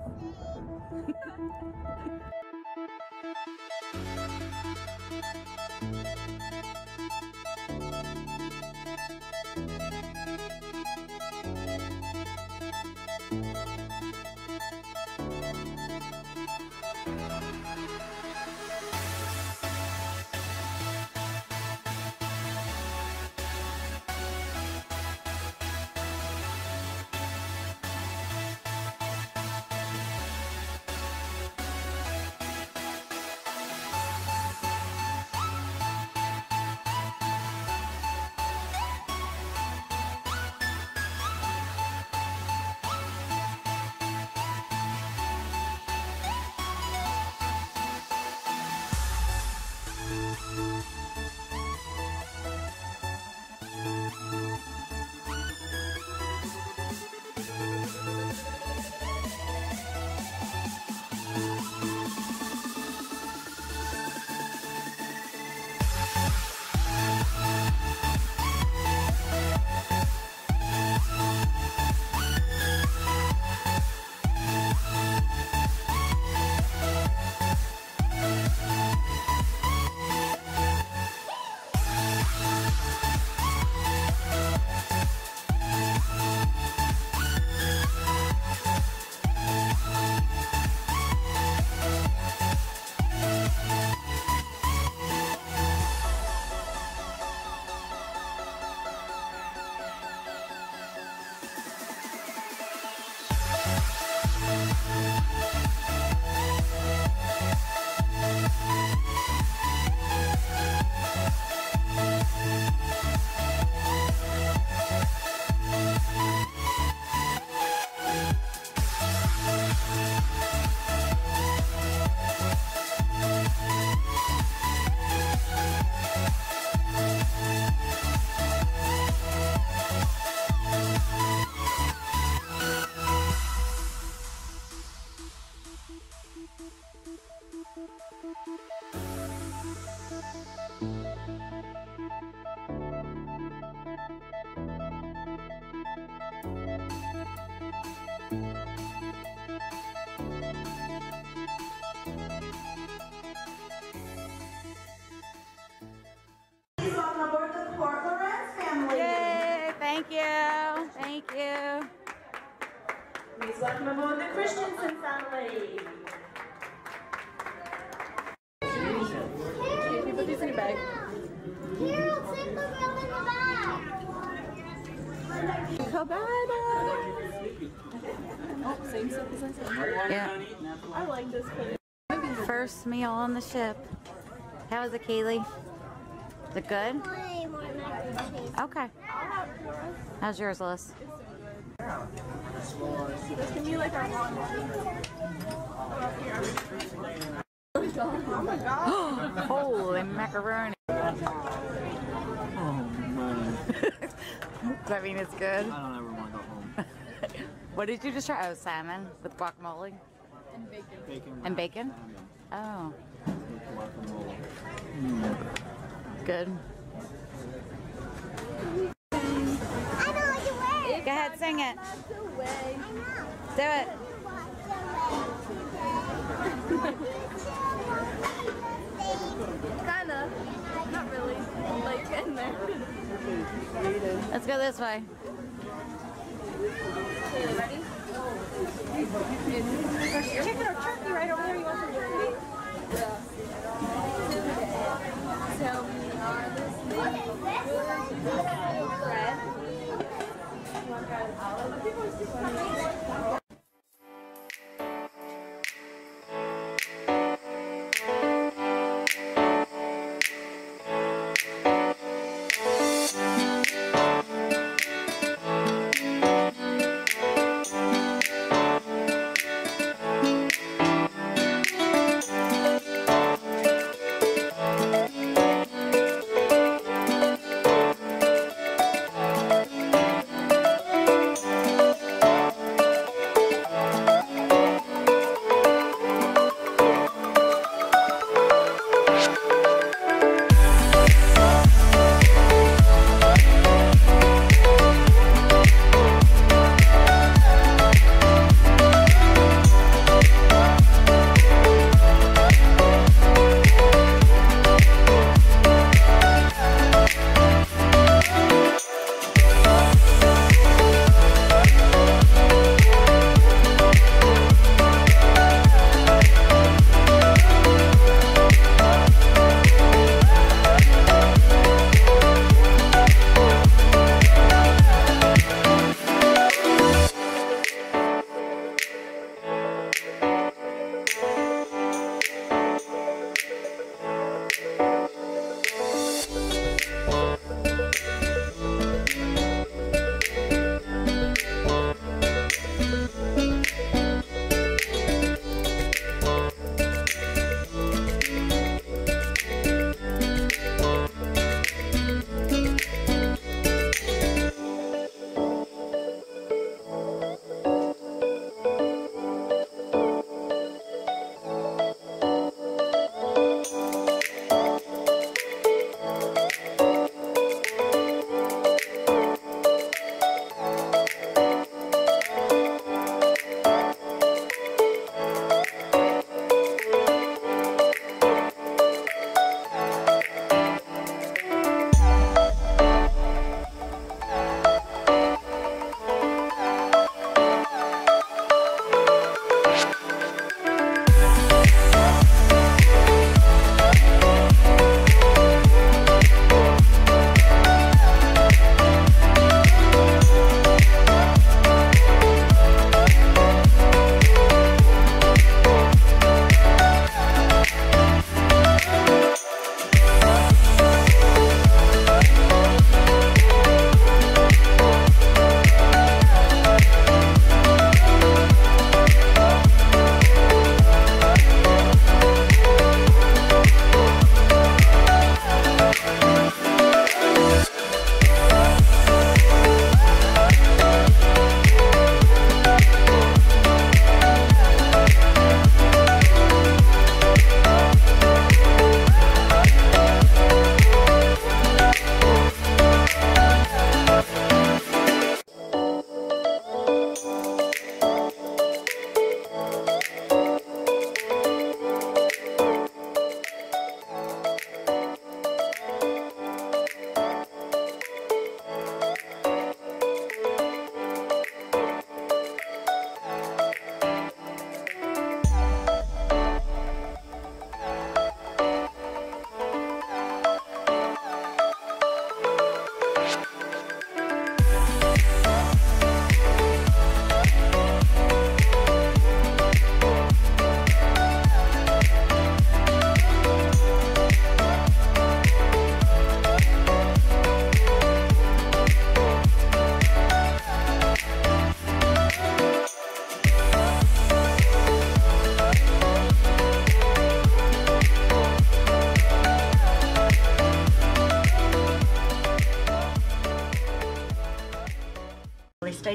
Thank you. Thank you. Please welcome aboard the Christensen family. Can you put these in your bag? Carol, take the girl in the bag. Cabana. Oh, same stuff as I said. Yeah. I like this place. First meal on the ship. How was it, Kaylee? Is it good? Way more mac and cheese. Okay. How's yours, Liz? This can be like our long one. Oh my god. Holy macaroni. Oh man. Does that mean it's good? I don't ever want to go home. What did you just try? Oh, salmon with guacamole? And bacon. Bacon. And bacon? Salmon Oh, with guacamole. good. I know what you wear. Go ahead, sing it. I know. Do it. Kinda. Not really. Like in there. Let's go this way. Okay, ready? Chicken or turkey right over there. You want some turkey? Yeah. Tell me honestly. Bread.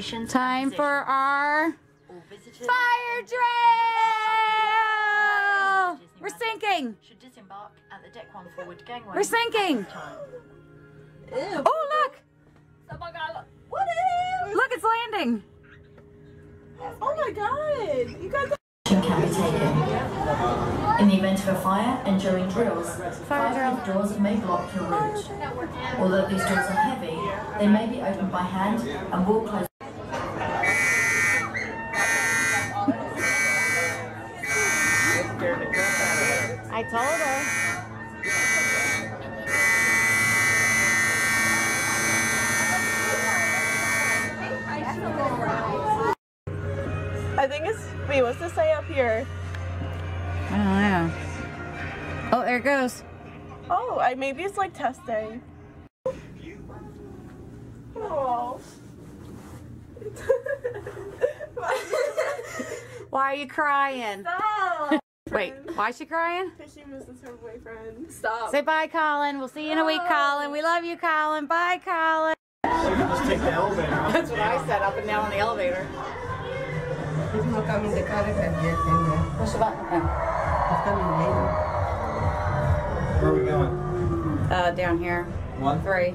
technicians. Time for our All visitors fire drill! We're sinking. should disembark at the deck 1 forward gangway. We're sinking. at this time. Oh, look! Oh my god, what is? Look, it's landing. Oh my god, you guys Action can be taken. In the event of a fire and during drills, fire doors may block your route. Although these doors are heavy, they may be opened by hand and will close. I told her. I think it's, wait, what's this say up here? I don't know. Oh, there it goes. Oh, maybe it's like testing. Oh. Why are you crying? Stop! Wait, why is she crying? Because she misses her boyfriend. Stop. Say bye, Colin. We'll see you in a week, Colin. We love you, Colin. Bye, Colin. Just take the elevator. That's what I said, up and down on the elevator. He's not coming the car if I get in there. Push the button. He's coming later. Where are we going? Down here. 1, 3.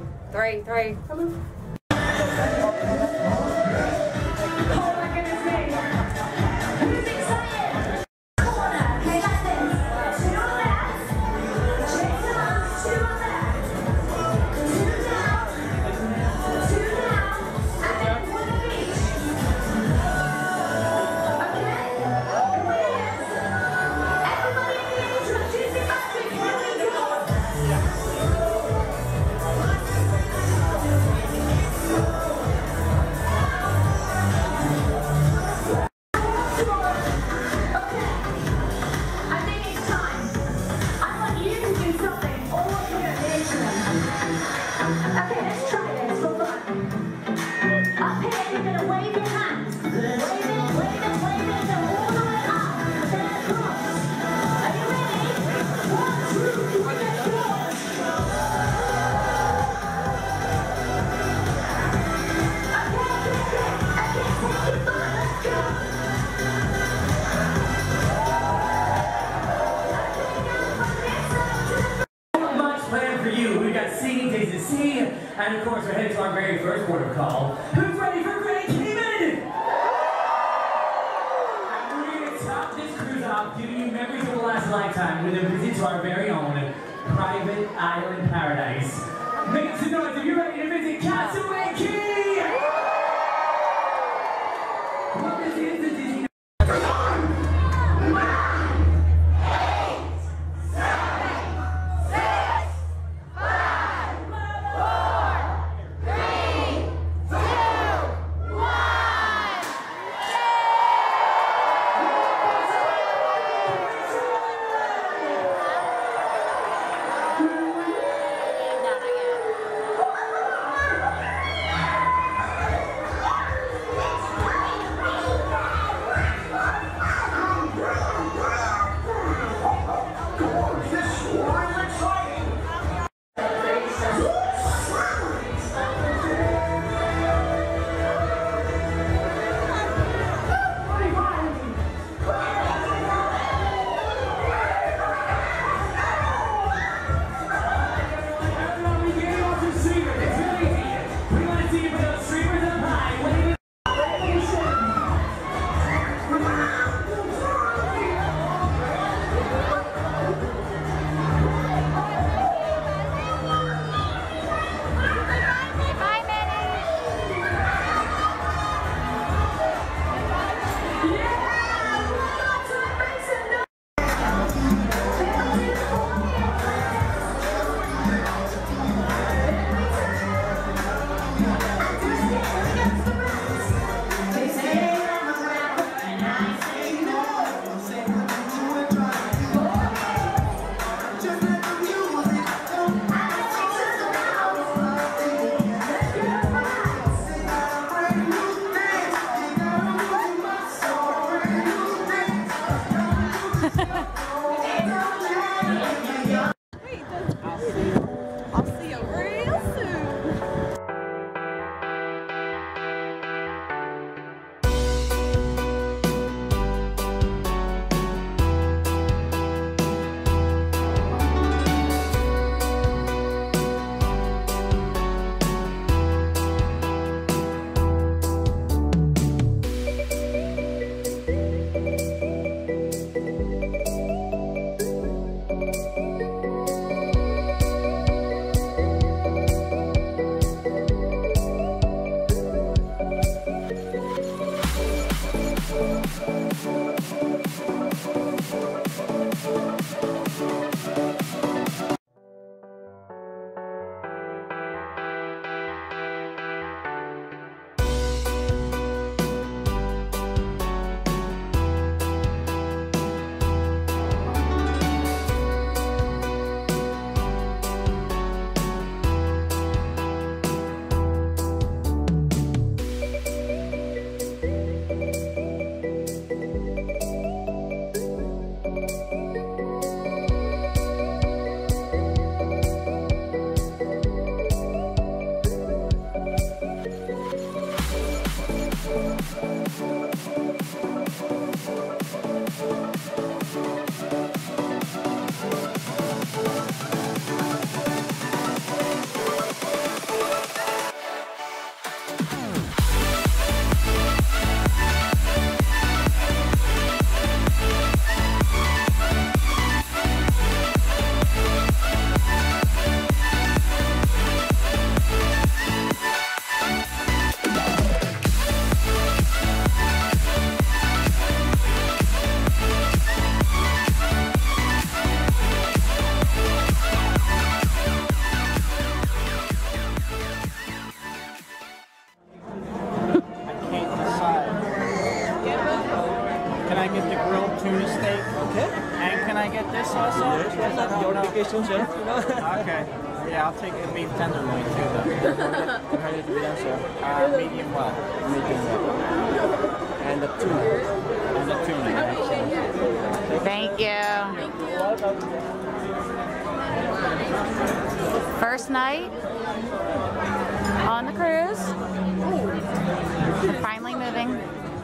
And of course, we're headed to our very first port of call. Who's ready for Grand Cayman? And we're going to top this cruise off, giving you memories of the last lifetime with a visit to our very own private island paradise. Make some noise if you're ready to visit Castaway Cay! Well, this is the Disney. Can I get the grilled tuna steak? Okay. And can I get this also? Yes, your application, sir. Okay. Yeah, I'll take the beef tenderloin too, though. Ready to be done, sir. Medium well. Medium well. And the tuna. And the tuna. Thank you. First night on the cruise. We're finally moving.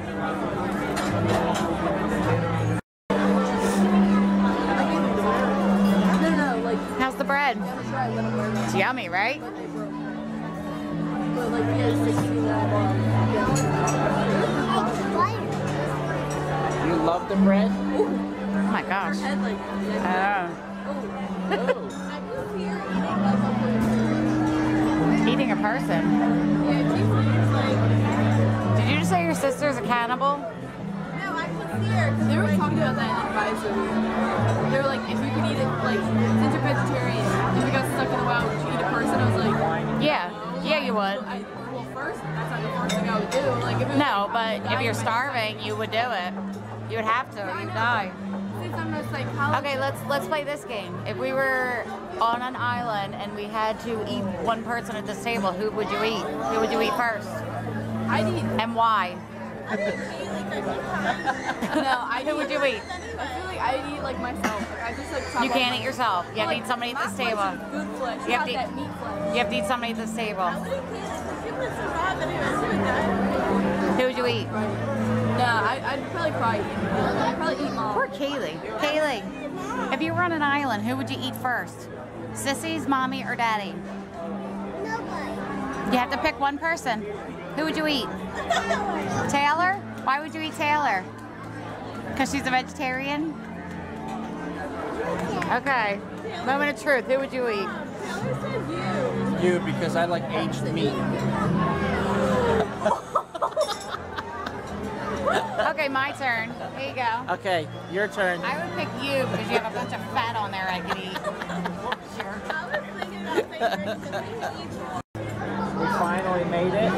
How's the bread? It's yummy, right? You love the bread? Oh my gosh. Eating a person. Did you just say your sister's a cannibal? They were talking about that in advisory. They were like, if you could eat it, like, since you're vegetarian, if you got stuck in the wild, would you eat a person? I was like, Yeah. Yeah, you would. well, first, that's not the first thing I would do. Like, if it was No, but if you're starving, you would do it. You would have to. You'd die. Since I'm a psychologist. Okay, let's play this game. If we were on an island and we had to eat one person at this table, who would you eat? Who would you eat first? I'd eat. And why? No, Who would you eat? I feel like I'd eat like myself. Like I just like. You can't eat yourself. You have to eat somebody at this table. Good flesh. You have to that meat flesh. You have to eat somebody at this table. Who would you eat? No, I'd probably cry. I'd probably eat mom. Poor Kaylee. Kaylee, if you were on an island, who would you eat first? Sissies, mommy, or daddy? Nobody. You have to pick one person. Who would you eat? Taylor? Why would you eat Taylor? Because she's a vegetarian? Okay. Moment of truth. Who would you eat? You, because I like aged meat. Okay, my turn. Here you go. Okay, your turn. I would pick you because you have a bunch of fat on there I could eat. Sure. We finally made it.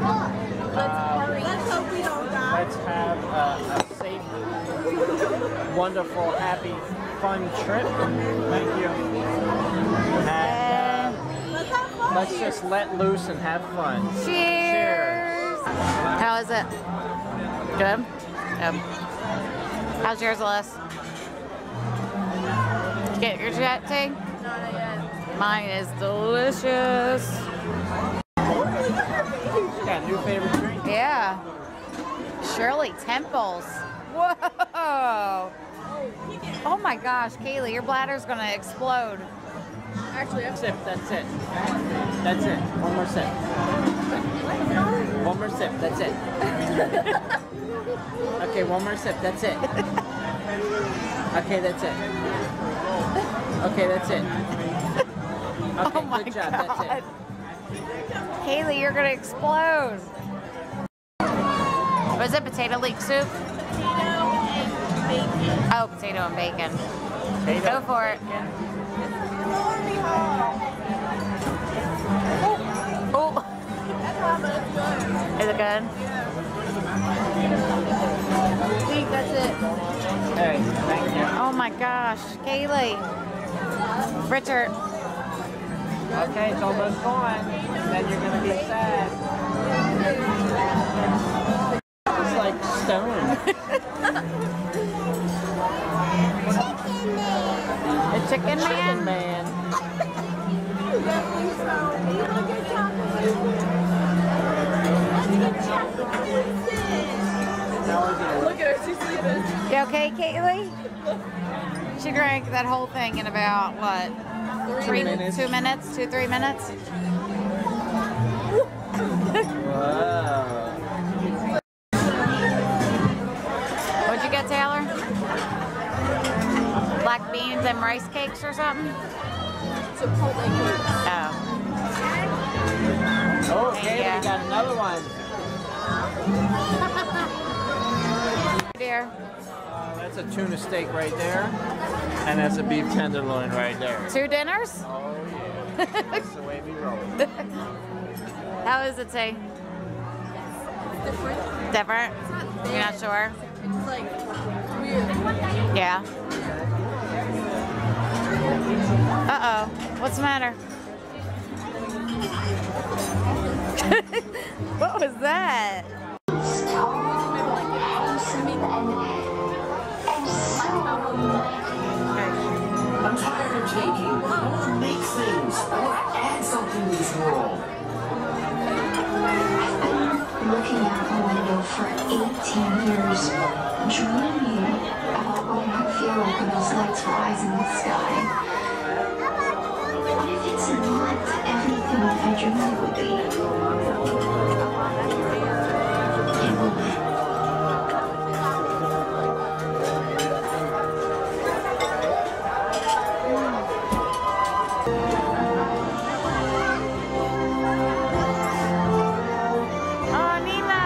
Let's hope we don't die. Let's have a safe, wonderful, happy, fun trip. Thank you. And let's just let loose and have fun. Cheers. How is it? Good? How's yours, Alyssa? Did you get your jet tea? Not yet. Mine is delicious. Got a new favorite drink? Yeah. Shirley Temples. Whoa. Oh my gosh, Kaylee, your bladder's gonna explode. Actually, Sip, that's it. That's it. One more sip. One more sip, that's it. Okay, one more sip, that's it. Okay, that's it. Okay, that's it. Okay, Oh my good job, God. that's it. Kaylee, you're gonna explode. Was it potato leek soup? Oh, potato and bacon. Potato Go for it. Oh. Is it good? I think that's it. Hey, thank you. Oh my gosh, Kaylee. Richard. Okay, it's almost gone. Then you're gonna be sad. It's like stone. The chicken man? Chicken man. Look at her, she's sleeping. You okay, Kaylee? She drank that whole thing in about, what? 3 minutes? 2 minutes? 2-3 minutes? Wow. What'd you get, Taylor? Black beans and rice cakes or something? Chipotle cake. Oh. Oh, Thank okay, you. we got another one. Dear. That's a tuna steak right there. And that's a beef tenderloin right there. 2 dinners? Oh, yeah. That's the way we roll. How is it, say? Different. Different? It's not You're not sure? It's like weird. Yeah. Uh-oh. What's the matter? What was that? I'm tired of taking. I want to make things. I want to add something to this world. Looking out the window for 18 years, dreaming about what it would feel like when those lights rise in the sky. What if it's not everything that I dreamed it would be? It will be. Oh, Nina!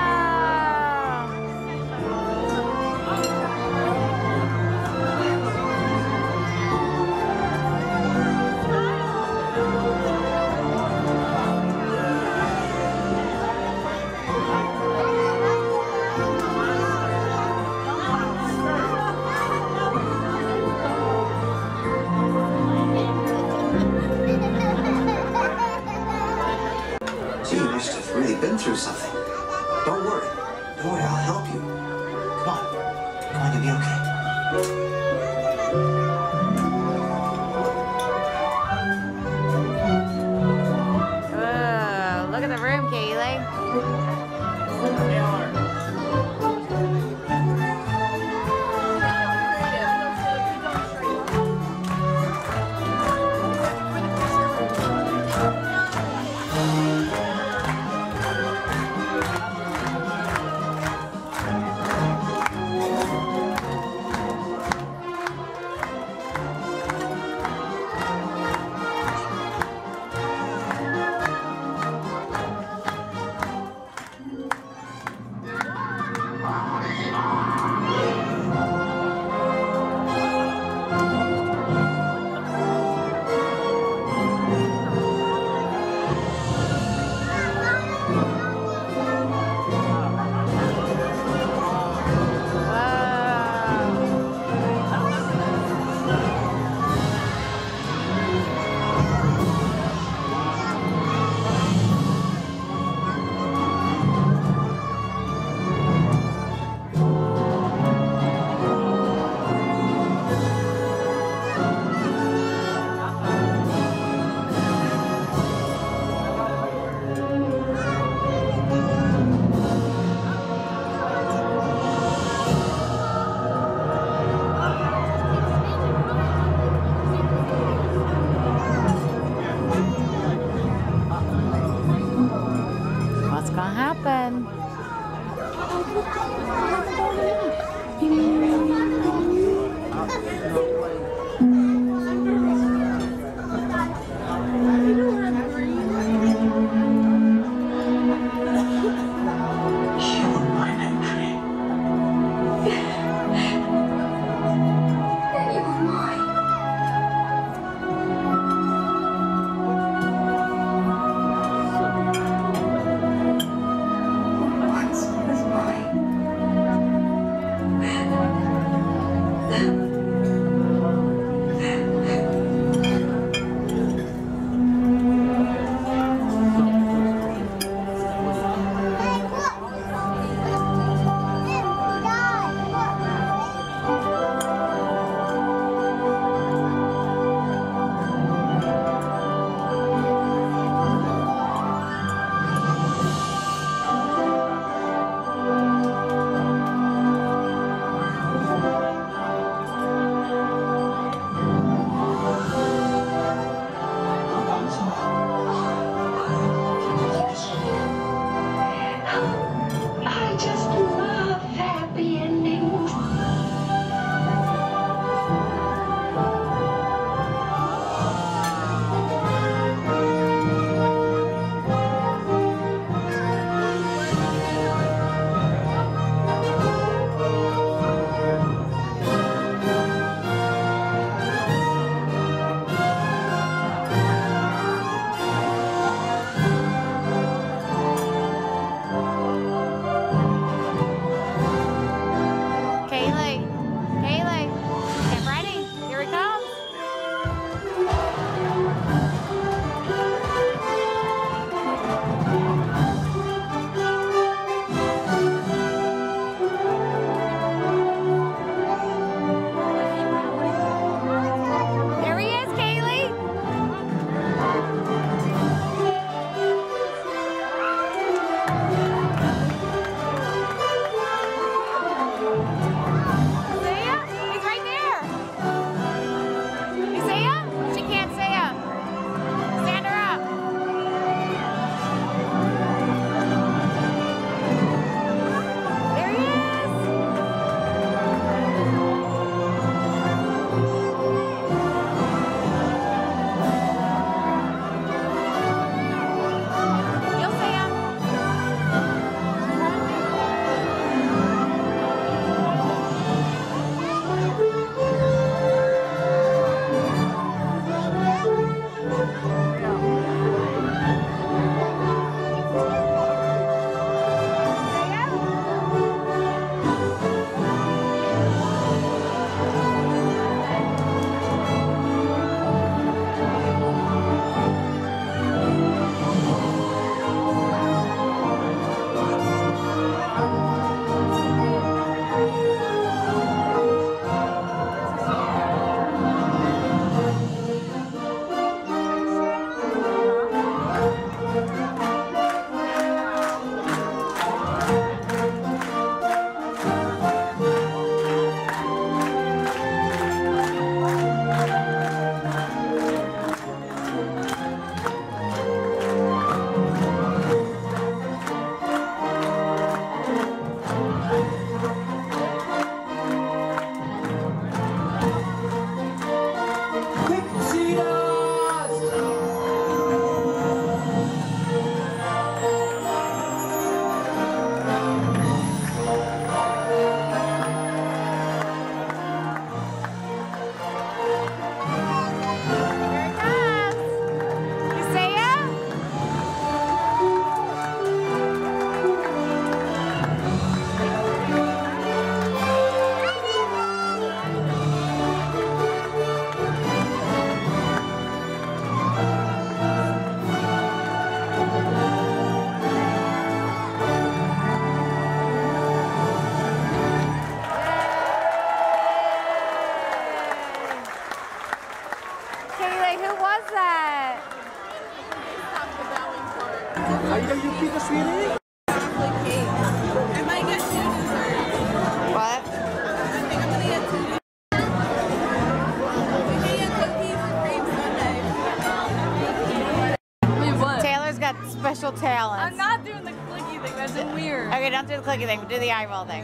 talents. I'm not doing the clicky thing. That's weird. Okay, don't do the clicky thing, but do the eyeball thing.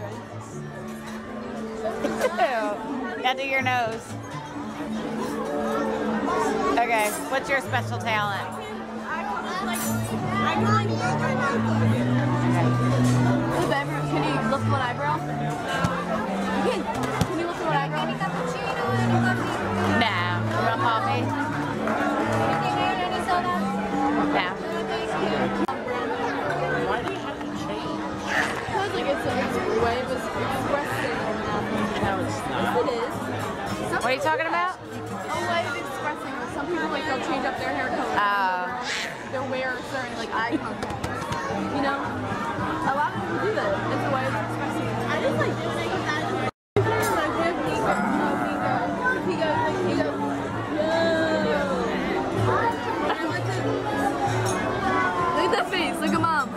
Now do your nose. Okay, what's your special talent? Can you lift one eyebrow? Can you lift one eyebrow? No. You want coffee? No. Because like it's a way of expressing. No, it's not. Yes, it is. What are you talking about? A way of expressing. Some people like they'll change up their hair color. They'll wear certain like eye contact. You know, a lot of people do that. It's a way of expressing. I just like when I get that. He goes, look at that face. Look at mom.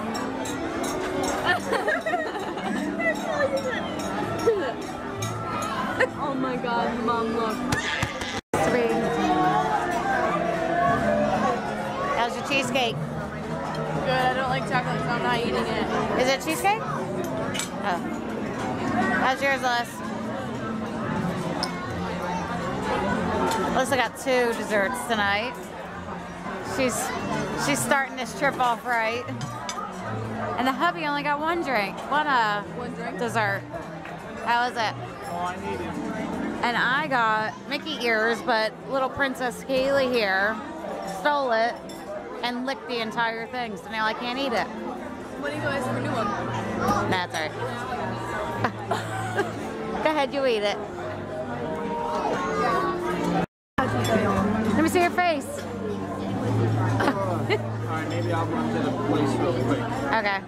Oh my God, mom, look. How's your cheesecake? Good. I don't like chocolate, so I'm not eating it. Is it cheesecake? Oh. How's yours, Liz? Alyssa got 2 desserts tonight. She's starting this trip off right. And the hubby only got 1 drink. One drink? Dessert. How is it? And I got Mickey ears, but little Princess Kaylee here stole it and licked the entire thing, so now I can't eat it. What do you guys for a new one? That's all right. Go ahead, you eat it. Let me see your face. Alright, maybe I'll run to the place real quick. Okay.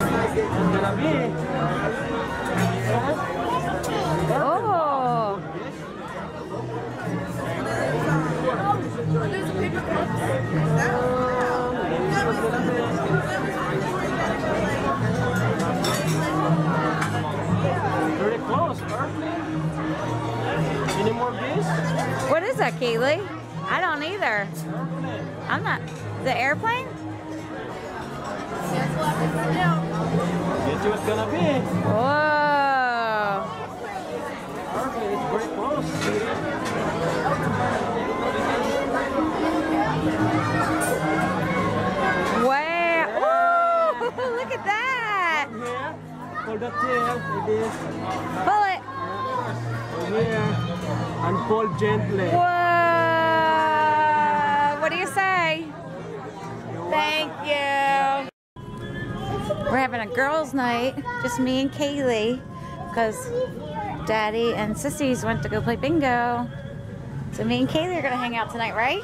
Oh. There's a paper cup. Pretty close, perfect. Any more beers? What is that, Kaylee? I don't either. I'm not. The airplane? Guess what's gonna be? Whoa. Perfect, it's pretty close. Wow. Ooh, look at that. Here, hold the tail, it is. Pull it. Here, and pull gently. Whoa. What do you say? Thank you. We're having a girls' night, just me and Kaylee, because Daddy and Sissies went to go play bingo. So me and Kaylee are gonna hang out tonight, right?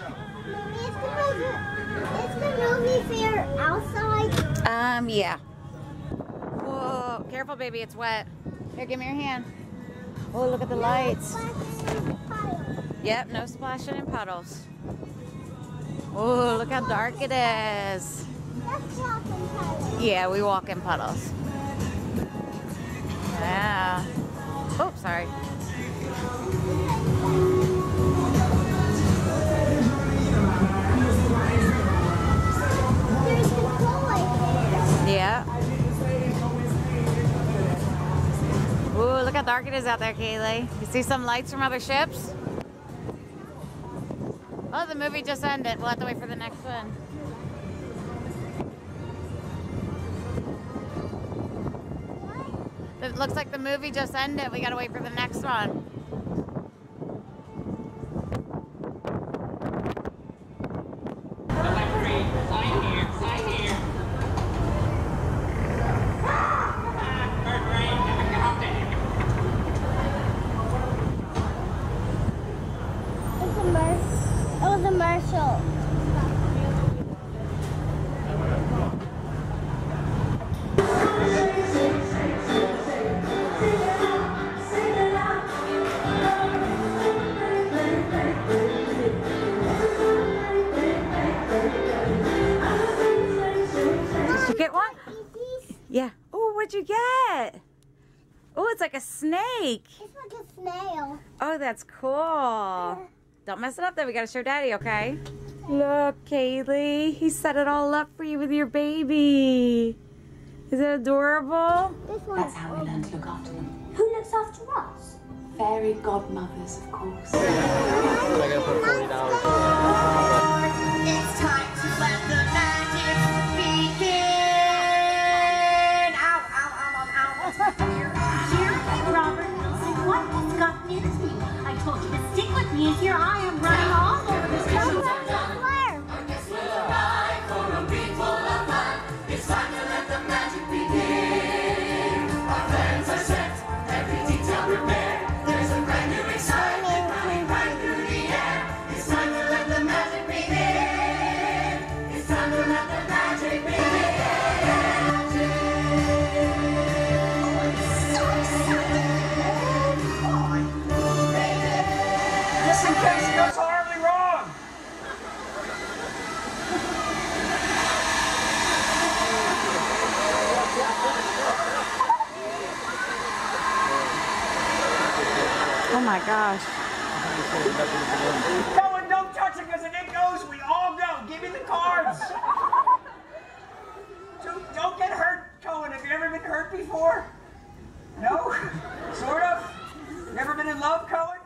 Is the movie fair outside? Yeah. Whoa, careful, baby, it's wet. Here, give me your hand. Oh, look at the lights. Yep, no splashing in puddles. Oh, look how dark it is. Yeah, we walk in puddles. Yeah. Oh, sorry. Yeah. Ooh, look how dark it is out there, Kaylee. You see some lights from other ships? Oh, the movie just ended. We'll have to wait for the next one. It looks like the movie just ended. We gotta wait for the next one. It was a Marshall. Did you get one? Yeah. Oh, what'd you get? Oh, it's like a snake. It's like a snail. Oh, that's cool. Don't mess it up though. We gotta show Daddy, okay? Look, Kaylee, he set it all up for you with your baby. Is it adorable? That's how we learn to look after them. Who looks after us? Fairy godmothers, of course. I gotta put $40. It's time to let the magic begin. Ow, ow, ow, ow, ow. Here, Robert Wilson, what has gotten into you? I told you to stick with me, and here I am running all over this kitchen. It's time to let the magic begin. Our plans are set, every detail prepared. There's a brand new excitement running right through the air. It's time to let the magic begin. It's time to let the magic begin. So excited. Just in case it goes horribly wrong. Oh my gosh. Cohen, don't touch it because if it goes, we all go. Give me the cards. Don't get hurt, Cohen. Have you ever been hurt before? No? Sort of? Never been in love, Cohen?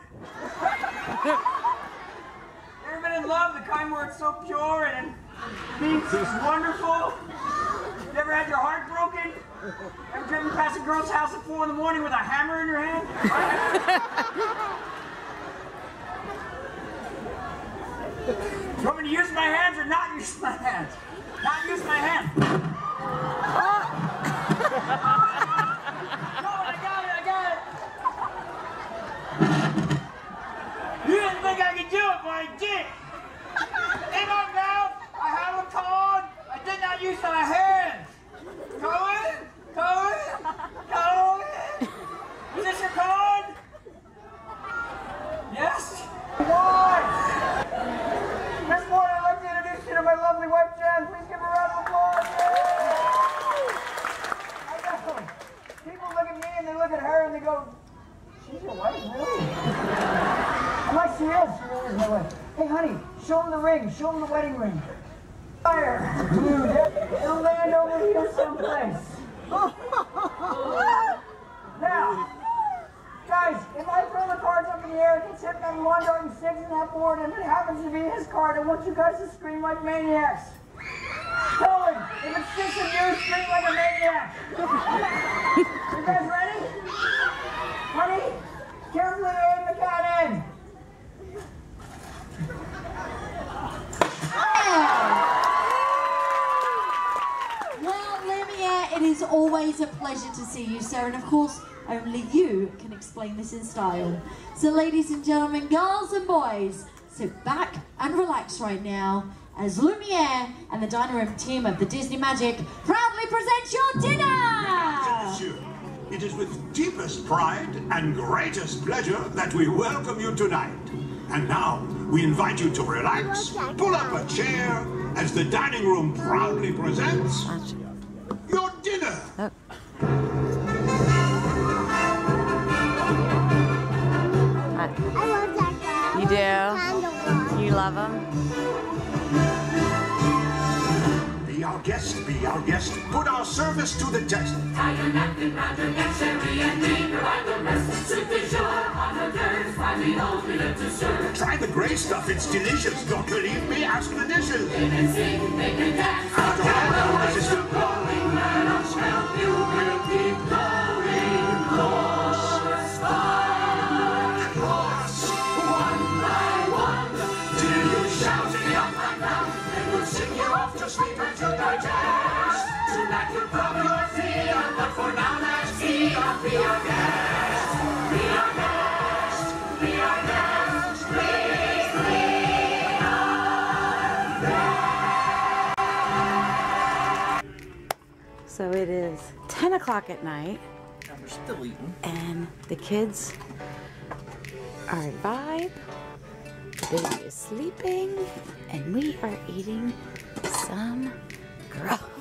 Never been in love, the kind where it's so pure and it's wonderful? Never had your heart broken? Ever driven past a girl's house at 4 in the morning with a hammer in your hand? You want me to use my hands or not use my hands? Not use my hand. Oh, I got it. You didn't think I could do it, but I did. In my mouth, I have a card. I did not use my hands. Cohen? Cohen? Cohen? Is this your card? Yes? Why? Miss Ward, I'd like to introduce you to my lovely wife, Jen. Please give her a round of applause. I know. People look at me and they look at her and they go, she's your wife, really? I'm like, she is. She really is my wife. Hey, honey, show him the ring. Show him the wedding ring. Fire. Dude, it'll land over here someplace. Now, guys, if I throw the cards up in the air, it gets hit on 1 dart and 6 in that board, and it happens to be his card, I want you guys to scream like maniacs. Cohen, if it's 6 of you, scream like a maniac. You guys ready? Honey, carefully aim the cat in. Well, Lumiere, it is always a pleasure to see you, sir, and of course, only you can explain this in style. So ladies and gentlemen, girls and boys, sit back and relax right now as Lumiere and the Dining Room team of the Disney Magic proudly present your dinner! It is with deepest pride and greatest pleasure that we welcome you tonight. And now, we invite you to relax, pull up a chair, as the Dining Room proudly presents your dinner. I love that guy. You do? You love him? Be our guest, be our guest, put our service to the test. Tie your napkin round your neck, sherry and meat, provide the rest. Soup du jour, on hors d'oeuvres, find the old billet to serve. Try the gray stuff, it's delicious. Don't believe me, ask the dishes. They can sing, they can dance. After all, this is still going. Let us help you, we'll keep going. Course by course, one by one, till you shouting up and down. They will sing you off to sleep and to digest. Tonight you'll probably your feet, but for now let's be our guest. Be our guest, be our guest, please be our guest. So it is 10 o'clock at night. And we're still eating. And the kids are at Vibe. The baby is sleeping. And we are eating some grub.